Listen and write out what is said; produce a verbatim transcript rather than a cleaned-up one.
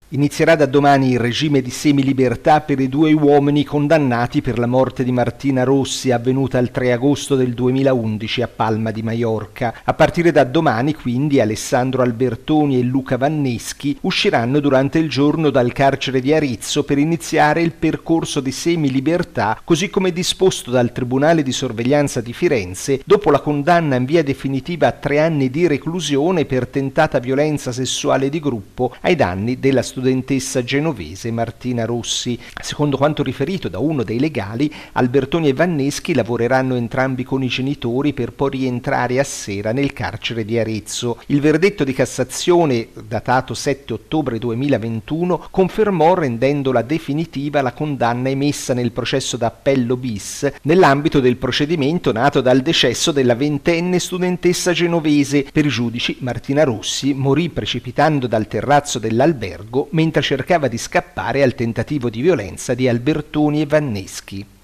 Inizierà da domani il regime di semilibertà per i due uomini condannati per la morte di Martina Rossi, avvenuta il tre agosto del duemilaundici a Palma di Maiorca. A partire da domani, quindi, Alessandro Albertoni e Luca Vanneschi usciranno durante il giorno dal carcere di Arezzo per iniziare il percorso di semilibertà, così come disposto dal Tribunale di sorveglianza di Firenze, dopo la condanna in via definitiva a tre anni di reclusione per tentata violenza sessuale di gruppo ai danni della studentessa genovese Martina Rossi. Secondo quanto riferito da uno dei legali, Albertoni e Vanneschi lavoreranno entrambi con i genitori per poi rientrare a sera nel carcere di Arezzo. Il verdetto di Cassazione, datato sette ottobre duemilaventuno, confermò rendendola definitiva la condanna emessa nel processo d'appello bis nell'ambito del procedimento nato dal decesso della ventenne studentessa genovese. Per i giudici, Martina Rossi morì precipitando dal terrazzo dell'albergo mentre cercava di scappare al tentativo di violenza di Albertoni e Vanneschi.